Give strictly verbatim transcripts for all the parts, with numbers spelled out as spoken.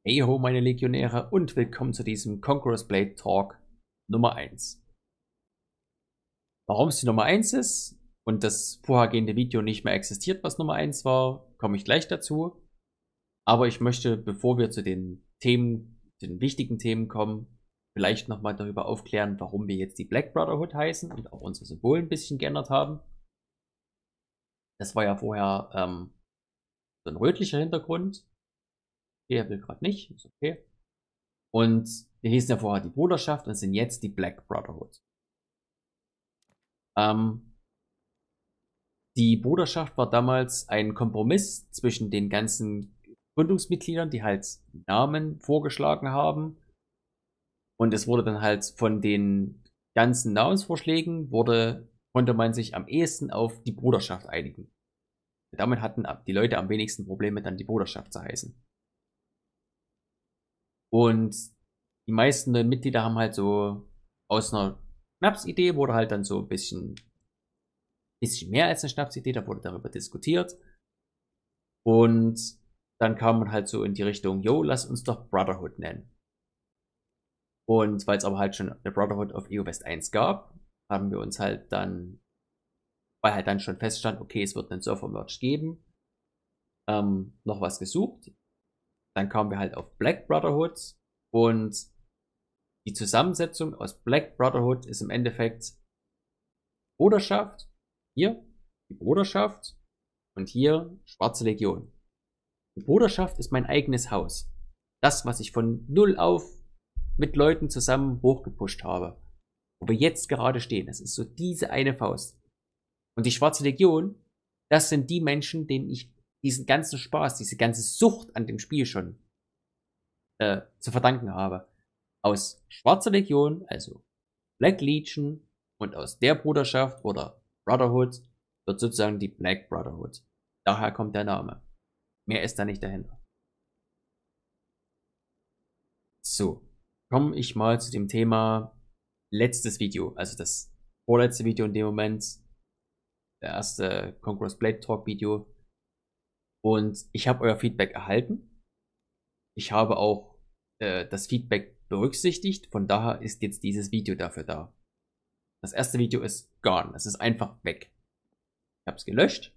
Hey ho, meine Legionäre, und willkommen zu diesem Conqueror's Blade Talk Nummer eins. Warum es die Nummer eins ist und das vorhergehende Video nicht mehr existiert, was Nummer eins war, komme ich gleich dazu. Aber ich möchte, bevor wir zu den Themen, den wichtigen Themen kommen, vielleicht nochmal darüber aufklären, warum wir jetzt die Black Brotherhood heißen und auch unser Symbol ein bisschen geändert haben. Das war ja vorher ähm, so ein rötlicher Hintergrund. Okay, er will gerade nicht, ist okay. Und wir hießen ja vorher die Bruderschaft und sind jetzt die Black Brotherhood. Ähm, die Bruderschaft war damals ein Kompromiss zwischen den ganzen Gründungsmitgliedern, die halt Namen vorgeschlagen haben. Und es wurde dann halt von den ganzen Namensvorschlägen, wurde, konnte man sich am ehesten auf die Bruderschaft einigen. Damit hatten die Leute am wenigsten Probleme, dann die Bruderschaft zu heißen. Und die meisten Mitglieder haben halt so aus einer Schnapsidee wurde halt dann so ein bisschen, bisschen mehr als eine Schnapsidee, da wurde darüber diskutiert. Und dann kam man halt so in die Richtung, yo, lass uns doch Brotherhood nennen. Und weil es aber halt schon eine Brotherhood auf E O West eins gab, haben wir uns halt dann, weil halt dann schon feststand, okay, es wird einen Surfer-Merge geben, ähm, noch was gesucht. Dann kamen wir halt auf Black Brotherhood und die Zusammensetzung aus Black Brotherhood ist im Endeffekt Bruderschaft, hier die Bruderschaft und hier Schwarze Legion. Die Bruderschaft ist mein eigenes Haus. Das, was ich von null auf mit Leuten zusammen hochgepusht habe. Wo wir jetzt gerade stehen. Das ist so diese eine Faust. Und die Schwarze Legion, das sind die Menschen, denen ich diesen ganzen Spaß, diese ganze Sucht an dem Spiel schon äh, zu verdanken habe. Aus Schwarzer Legion, also Black Legion, und aus der Bruderschaft oder Brotherhood wird sozusagen die Black Brotherhood. Daher kommt der Name. Mehr ist da nicht dahinter. So, komme ich mal zu dem Thema letztes Video, also das vorletzte Video in dem Moment, der erste Conqueror's Blade Talk Video. Und ich habe euer Feedback erhalten. Ich habe auch äh, das Feedback berücksichtigt, von daher ist jetzt dieses Video dafür da. Das erste Video ist gone, es ist einfach weg. Ich habe es gelöscht.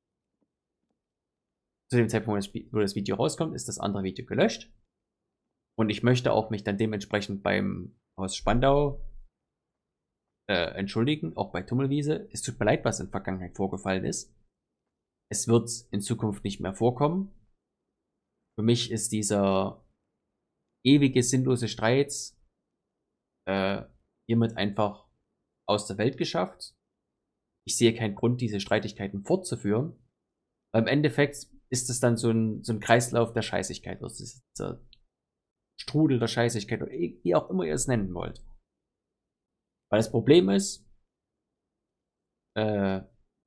Zu dem Zeitpunkt, wo das Video rauskommt, ist das andere Video gelöscht. Und ich möchte auch mich dann dementsprechend beim Haus Spandau äh, entschuldigen, auch bei Tummelwiese. Es tut mir leid, was in der Vergangenheit vorgefallen ist. Es wird in Zukunft nicht mehr vorkommen. Für mich ist dieser ewige, sinnlose Streit äh, hiermit einfach aus der Welt geschafft. Ich sehe keinen Grund, diese Streitigkeiten fortzuführen. Weil im Endeffekt ist es dann so ein, so ein Kreislauf der Scheißigkeit. Das ist dieser Strudel der Scheißigkeit, oder wie auch immer ihr es nennen wollt. Weil das Problem ist, äh,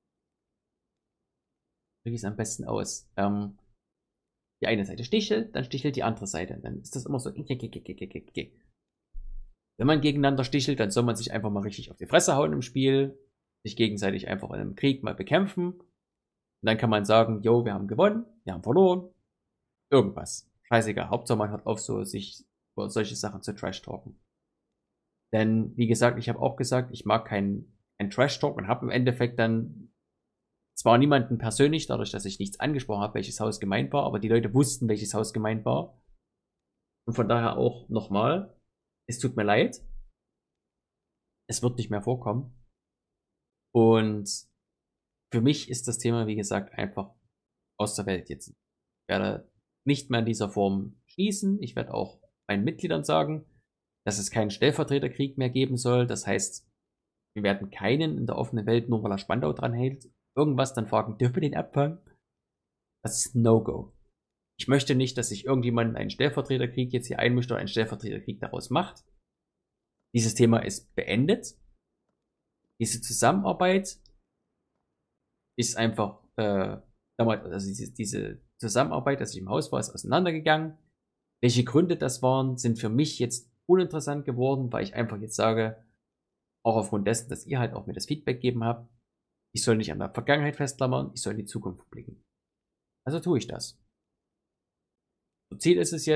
wie es am besten aus? Ähm, die eine Seite stichelt, dann stichelt die andere Seite. Dann ist das immer so. Wenn man gegeneinander stichelt, dann soll man sich einfach mal richtig auf die Fresse hauen im Spiel, sich gegenseitig einfach in einem Krieg mal bekämpfen. Und dann kann man sagen, yo, wir haben gewonnen, wir haben verloren. Irgendwas. Scheißegal. Hauptsache man hört auf, so sich über solche Sachen zu trash-talken. Denn, wie gesagt, ich habe auch gesagt, ich mag keinen kein Trash-Talk und habe im Endeffekt dann zwar niemanden persönlich, dadurch, dass ich nichts angesprochen habe, welches Haus gemeint war, aber die Leute wussten, welches Haus gemeint war. Und von daher auch nochmal, es tut mir leid. Es wird nicht mehr vorkommen. Und für mich ist das Thema, wie gesagt, einfach aus der Welt jetzt. Ich werde nicht mehr in dieser Form schließen. Ich werde auch meinen Mitgliedern sagen, dass es keinen Stellvertreterkrieg mehr geben soll. Das heißt, wir werden keinen in der offenen Welt, nur weil er Spandau dran hält, irgendwas dann fragen, dürfen wir den abfangen? Das ist No-Go. Ich möchte nicht, dass sich irgendjemand einen Stellvertreterkrieg jetzt hier einmischt oder einen Stellvertreterkrieg daraus macht. Dieses Thema ist beendet. Diese Zusammenarbeit ist einfach, äh, damals, also diese, diese Zusammenarbeit, dass ich im Haus war, ist auseinandergegangen. Welche Gründe das waren, sind für mich jetzt uninteressant geworden, weil ich einfach jetzt sage, auch aufgrund dessen, dass ihr halt auch mir das Feedback gegeben habt, ich soll nicht an der Vergangenheit festklammern, ich soll in die Zukunft blicken. Also tue ich das. So, Ziel ist es jetzt,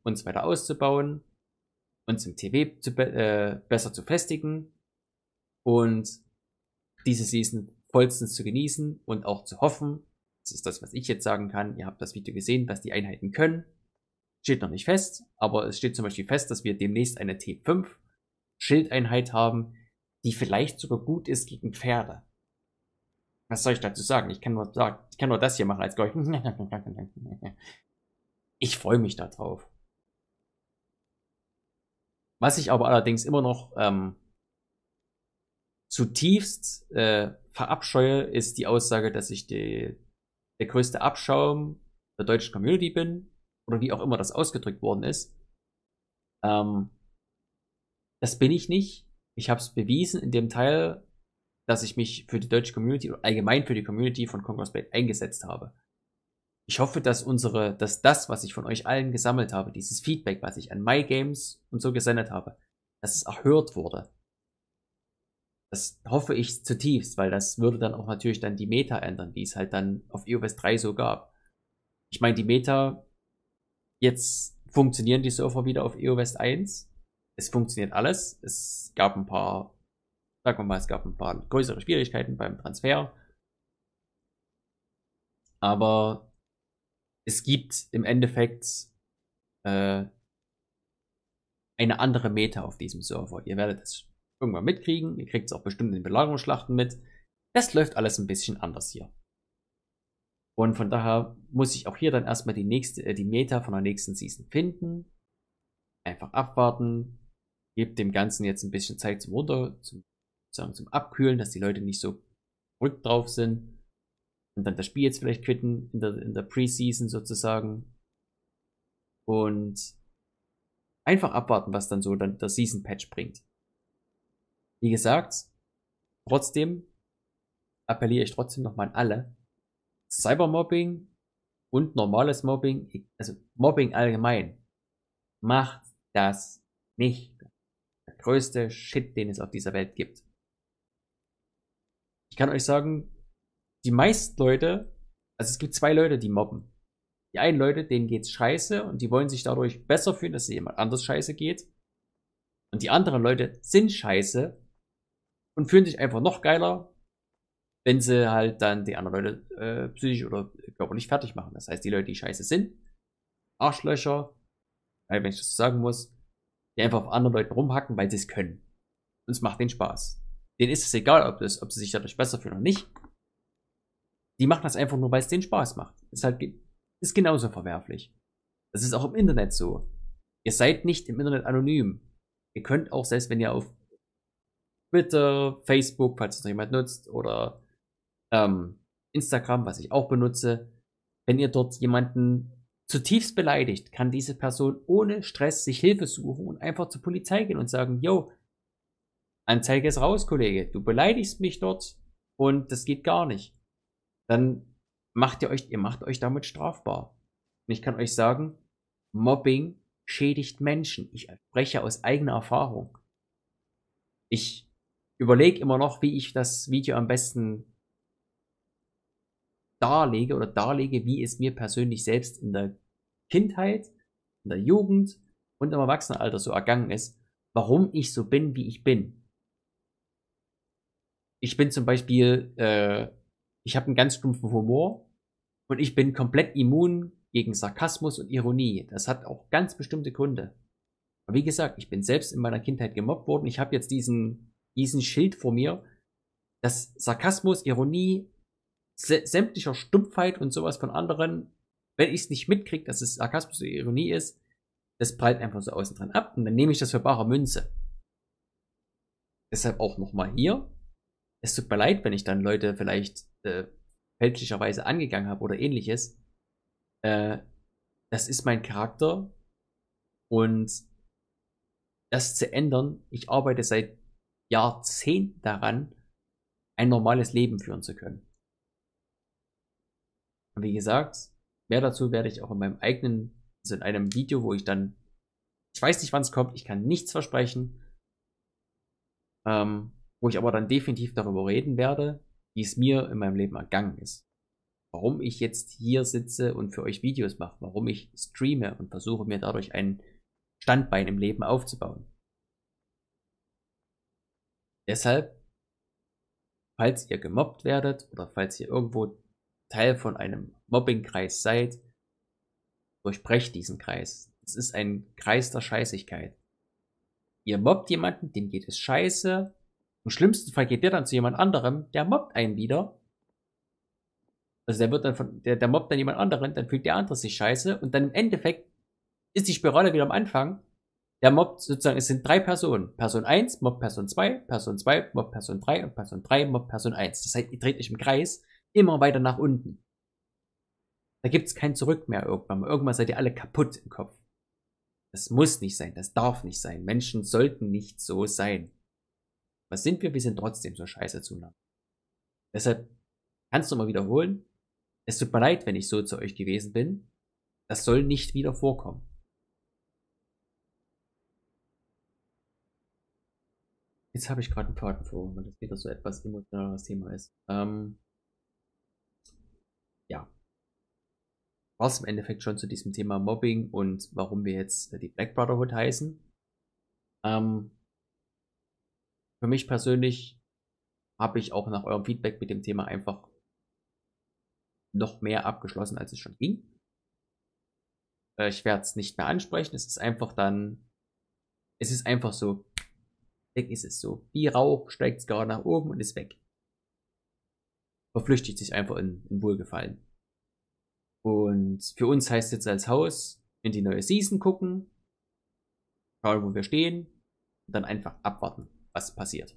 uns weiter auszubauen, uns im T W zu be äh, besser zu festigen und diese Season vollstens zu genießen und auch zu hoffen, das ist das, was ich jetzt sagen kann, ihr habt das Video gesehen, was die Einheiten können, steht noch nicht fest, aber es steht zum Beispiel fest, dass wir demnächst eine T fünf Schildeinheit haben, die vielleicht sogar gut ist gegen Pferde. Was soll ich dazu sagen? Ich kann nur sagen, ich kann nur das hier machen als gleich. Ich freue mich da drauf. Was ich aber allerdings immer noch ähm, zutiefst äh, verabscheue, ist die Aussage, dass ich die, der größte Abschaum der deutschen Community bin oder wie auch immer das ausgedrückt worden ist. Ähm, das bin ich nicht. Ich habe es bewiesen in dem Teil, dass ich mich für die deutsche Community oder allgemein für die Community von Conqueror's Blade eingesetzt habe. Ich hoffe, dass unsere, dass das, was ich von euch allen gesammelt habe, dieses Feedback, was ich an MyGames und so gesendet habe, dass es erhört wurde. Das hoffe ich zutiefst, weil das würde dann auch natürlich dann die Meta ändern, die es halt dann auf E O S drei so gab. Ich meine, die Meta, jetzt funktionieren die Server wieder auf E O S eins. Es funktioniert alles. Es gab ein paar, sagen wir mal, es gab ein paar größere Schwierigkeiten beim Transfer. Aber es gibt im Endeffekt äh, eine andere Meta auf diesem Server. Ihr werdet es irgendwann mitkriegen. Ihr kriegt es auch bestimmt in den Belagerungsschlachten mit. Das läuft alles ein bisschen anders hier. Und von daher muss ich auch hier dann erstmal die nächste, äh, die Meta von der nächsten Season finden. Einfach abwarten. Gebt dem Ganzen jetzt ein bisschen Zeit zum Runter, zum, sagen, zum Abkühlen, dass die Leute nicht so verrückt drauf sind. Und dann das Spiel jetzt vielleicht quitten in der, in der Preseason sozusagen. Und einfach abwarten, was dann so dann der Season Patch bringt. Wie gesagt, trotzdem appelliere ich trotzdem nochmal an alle. Cybermobbing und normales Mobbing, also Mobbing allgemein, macht das nicht. Der größte Shit, den es auf dieser Welt gibt. Ich kann euch sagen, die meisten Leute, also es gibt zwei Leute, die mobben. Die einen Leute, denen geht's scheiße und die wollen sich dadurch besser fühlen, dass es jemand anders scheiße geht. Und die anderen Leute sind scheiße und fühlen sich einfach noch geiler, wenn sie halt dann die anderen Leute äh, psychisch oder körperlich fertig machen. Das heißt, die Leute, die scheiße sind, Arschlöcher, wenn ich das so sagen muss, die einfach auf anderen Leuten rumhacken, weil sie es können. Und es macht denen Spaß. Denen ist es egal, ob, das, ob sie sich dadurch besser fühlen oder nicht. Die machen das einfach nur, weil es denen Spaß macht. Ist halt, ist genauso verwerflich. Das ist auch im Internet so. Ihr seid nicht im Internet anonym. Ihr könnt auch, selbst wenn ihr auf Twitter, Facebook, falls es noch jemand nutzt, oder ähm, Instagram, was ich auch benutze, wenn ihr dort jemanden zutiefst beleidigt, kann diese Person ohne Stress sich Hilfe suchen und einfach zur Polizei gehen und sagen, yo, Anzeige ist raus, Kollege, du beleidigst mich dort und das geht gar nicht. Dann macht ihr euch, ihr macht euch damit strafbar. Und ich kann euch sagen, Mobbing schädigt Menschen. Ich spreche aus eigener Erfahrung. Ich überlege immer noch, wie ich das Video am besten darlege oder darlege, wie es mir persönlich selbst in der Kindheit, in der Jugend und im Erwachsenenalter so ergangen ist, warum ich so bin, wie ich bin. Ich bin zum Beispiel, äh, ich habe einen ganz stumpfen Humor und ich bin komplett immun gegen Sarkasmus und Ironie. Das hat auch ganz bestimmte Gründe. Aber wie gesagt, ich bin selbst in meiner Kindheit gemobbt worden. Ich habe jetzt diesen, diesen Schild vor mir, dass Sarkasmus, Ironie, sämtlicher Stumpfheit und sowas von anderen, wenn ich es nicht mitkriege, dass es Sarkasmus oder Ironie ist, das prallt einfach so außen dran ab und dann nehme ich das für bare Münze. Deshalb auch nochmal hier. Es tut mir leid, wenn ich dann Leute vielleicht äh, fälschlicherweise angegangen habe oder ähnliches. Äh, das ist mein Charakter und das zu ändern, ich arbeite seit Jahrzehnten daran, ein normales Leben führen zu können. Und wie gesagt, mehr dazu werde ich auch in meinem eigenen, also in einem Video, wo ich dann, ich weiß nicht, wann es kommt, ich kann nichts versprechen, ähm, wo ich aber dann definitiv darüber reden werde, wie es mir in meinem Leben ergangen ist. warum ich jetzt hier sitze und für euch Videos mache, warum ich streame und versuche mir dadurch ein Standbein im Leben aufzubauen. Deshalb, falls ihr gemobbt werdet oder falls ihr irgendwo Teil von einem Mobbingkreis seid, durchbrecht diesen Kreis. Es ist ein Kreis der Scheißigkeit. Ihr mobbt jemanden, dem geht es scheiße. Im schlimmsten Fall geht der dann zu jemand anderem, der mobbt einen wieder. Also der wird dann von, der, der mobbt dann jemand anderen, dann fühlt der andere sich scheiße und dann im Endeffekt ist die Spirale wieder am Anfang. Der mobbt sozusagen, es sind drei Personen. Person eins mobbt Person zwei, Person zwei mobbt Person drei und Person drei mobbt Person eins. Das heißt, ihr dreht euch im Kreis immer weiter nach unten. Da gibt's kein Zurück mehr irgendwann. Irgendwann seid ihr alle kaputt im Kopf. Das muss nicht sein, das darf nicht sein. Menschen sollten nicht so sein. Was sind wir? Wir sind trotzdem so scheiße zueinander. Deshalb kannst du mal wiederholen. Es tut mir leid, wenn ich so zu euch gewesen bin. Das soll nicht wieder vorkommen. Jetzt habe ich gerade einen Faden vor, weil das wieder so etwas emotionaleres Thema ist. Ähm, ja. War es im Endeffekt schon zu diesem Thema Mobbing und warum wir jetzt die Black Brotherhood heißen. Ähm, für mich persönlich habe ich auch nach eurem Feedback mit dem Thema einfach noch mehr abgeschlossen, als es schon ging. Äh, ich werde es nicht mehr ansprechen. Es ist einfach dann, es ist einfach so, weg ist es so. Wie Rauch steigt es gerade nach oben und ist weg. Verflüchtigt sich einfach in, in Wohlgefallen. Und für uns heißt jetzt als Haus in die neue Season gucken, schauen, wo wir stehen und dann einfach abwarten, was passiert.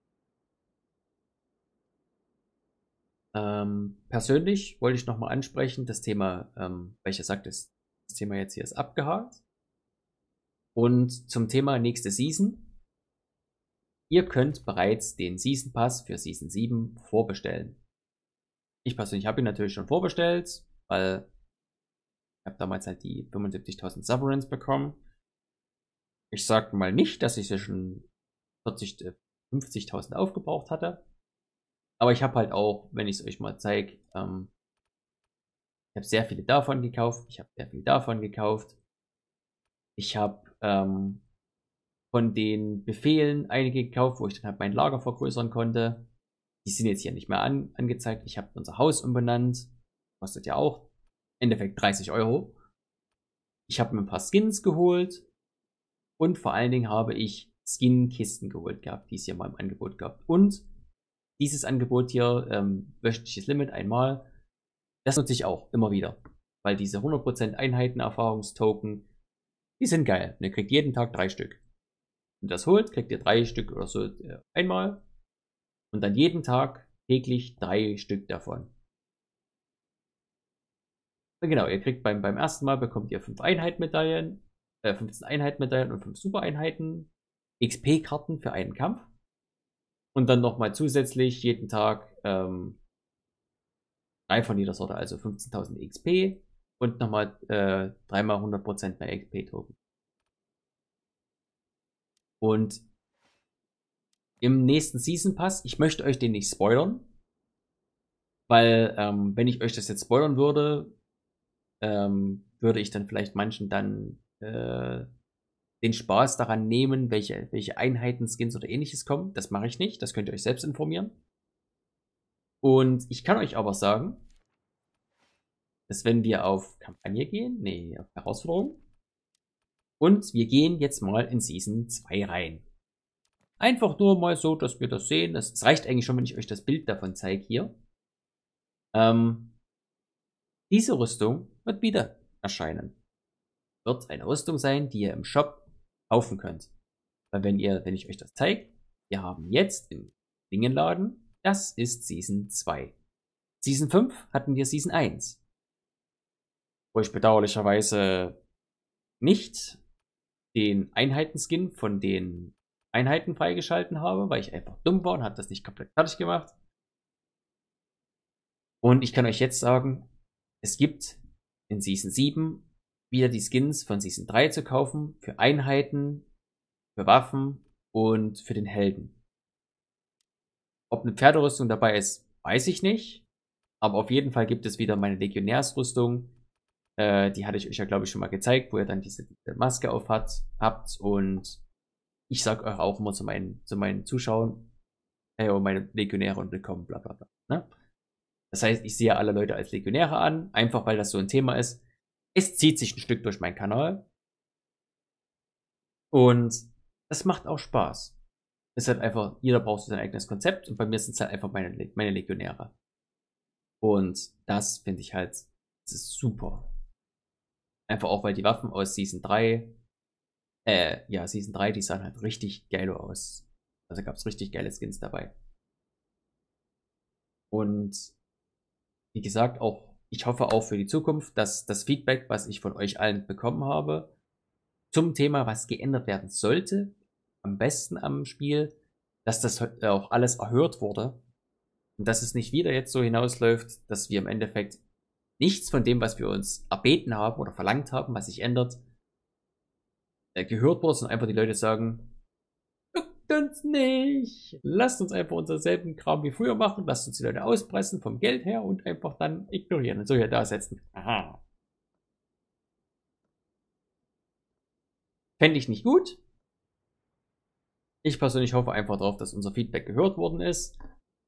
Ähm, persönlich wollte ich nochmal ansprechen, das Thema, ähm, weil ich ja sagte, das, das Thema jetzt hier ist abgehakt. Und zum Thema nächste Season. Ihr könnt bereits den Season Pass für Season sieben vorbestellen. Ich persönlich habe ihn natürlich schon vorbestellt, weil ich habe damals halt die fünfundsiebzigtausend Sovereigns bekommen. Ich sag mal nicht, dass ich sie schon vierzig, fünfzigtausend aufgebraucht hatte. Aber ich habe halt auch, wenn ich es euch mal zeige, ähm, ich habe sehr viele davon gekauft. Ich habe sehr viel davon gekauft. Ich habe ähm, von den Befehlen einige gekauft, wo ich dann halt mein Lager vergrößern konnte. Die sind jetzt hier nicht mehr an, angezeigt. Ich habe unser Haus umbenannt. Kostet ja auch im Endeffekt dreißig Euro. Ich habe mir ein paar Skins geholt. Und vor allen Dingen habe ich Skin-Kisten geholt gehabt, die es hier mal im Angebot gab. Und dieses Angebot hier, ähm, wöchentliches Limit einmal, das nutze ich auch immer wieder. Weil diese hundert Prozent Einheiten-Erfahrungstoken, die sind geil. Und ihr kriegt jeden Tag drei Stück. Wenn ihr das holt, kriegt ihr drei Stück oder so äh, einmal. Und dann jeden Tag täglich drei Stück davon. Und genau, ihr kriegt beim, beim ersten Mal bekommt ihr fünf Einheitenmedaillen, äh, fünfzehn Einheitenmedaillen und fünf Super-Einheiten, X P-Karten für einen Kampf. Und dann nochmal zusätzlich jeden Tag ähm, drei von jeder Sorte, also fünfzehntausend X P und nochmal äh, dreimal hundert Prozent mehr X P-Token. Und im nächsten Season Pass, ich möchte euch den nicht spoilern, weil ähm, wenn ich euch das jetzt spoilern würde, ähm, würde ich dann vielleicht manchen dann äh, den Spaß daran nehmen, welche, welche Einheiten, Skins oder ähnliches kommen. Das mache ich nicht, das könnt ihr euch selbst informieren. Und ich kann euch aber sagen, dass wenn wir auf Kampagne gehen, nee, auf Herausforderung, und wir gehen jetzt mal in Season zwei rein. Einfach nur mal so, dass wir das sehen. Es reicht eigentlich schon, wenn ich euch das Bild davon zeige hier. Ähm, diese Rüstung wird wieder erscheinen. Wird eine Rüstung sein, die ihr im Shop kaufen könnt. Weil wenn ihr, wenn ich euch das zeige, wir haben jetzt im Dingenladen, das ist Season zwei. Season fünf hatten wir Season eins. Wo ich bedauerlicherweise nicht den Einheitenskin von den Einheiten freigeschalten habe, weil ich einfach dumm war und habe das nicht komplett fertig gemacht. Und ich kann euch jetzt sagen, es gibt in Season sieben wieder die Skins von Season drei zu kaufen für Einheiten, für Waffen und für den Helden. Ob eine Pferderüstung dabei ist, weiß ich nicht. Aber auf jeden Fall gibt es wieder meine Legionärsrüstung. Äh, die hatte ich euch ja, glaube ich, schon mal gezeigt, wo ihr dann diese, diese Maske auf hat, habt. Und ich sag euch auch immer zu meinen, zu meinen Zuschauern, hey, oh, meine Legionäre und willkommen, bla bla bla. Ne? Das heißt, ich sehe alle Leute als Legionäre an, einfach weil das so ein Thema ist. Es zieht sich ein Stück durch meinen Kanal. Und das macht auch Spaß. Es ist halt einfach, jeder braucht so sein eigenes Konzept und bei mir sind es halt einfach meine, meine Legionäre. Und das finde ich halt, das ist super. Einfach auch, weil die Waffen aus Season drei, äh, ja, Season drei, die sahen halt richtig geil aus. Also gab es richtig geile Skins dabei. Und wie gesagt, auch, ich hoffe auch für die Zukunft, dass das Feedback, was ich von euch allen bekommen habe, zum Thema, was geändert werden sollte, am besten am Spiel, dass das auch alles erhört wurde. Und dass es nicht wieder jetzt so hinausläuft, dass wir im Endeffekt nichts von dem, was wir uns erbeten haben oder verlangt haben, was sich ändert, gehört wurde, sondern einfach die Leute sagen, juckt uns nicht. Lasst uns einfach unser selben Kram wie früher machen, lasst uns die Leute auspressen vom Geld her und einfach dann ignorieren und so hier da setzen. Aha. Fände ich nicht gut. Ich persönlich hoffe einfach darauf, dass unser Feedback gehört worden ist.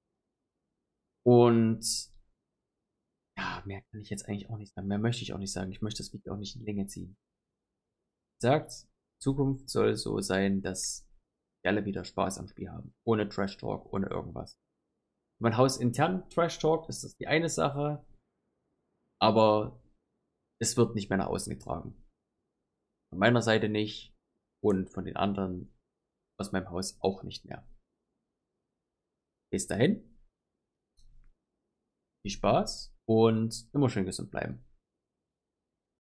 Und ja, mehr kann ich jetzt eigentlich auch nicht sagen. Mehr möchte ich auch nicht sagen. Ich möchte das Video auch nicht in Länge ziehen. Wie gesagt, Zukunft soll so sein, dass wir alle wieder Spaß am Spiel haben. Ohne Trash Talk, ohne irgendwas. Wenn man hausintern Trash Talk, ist das die eine Sache. Aber es wird nicht mehr nach außen getragen. Von meiner Seite nicht. Und von den anderen aus meinem Haus auch nicht mehr. Bis dahin. Viel Spaß und immer schön gesund bleiben.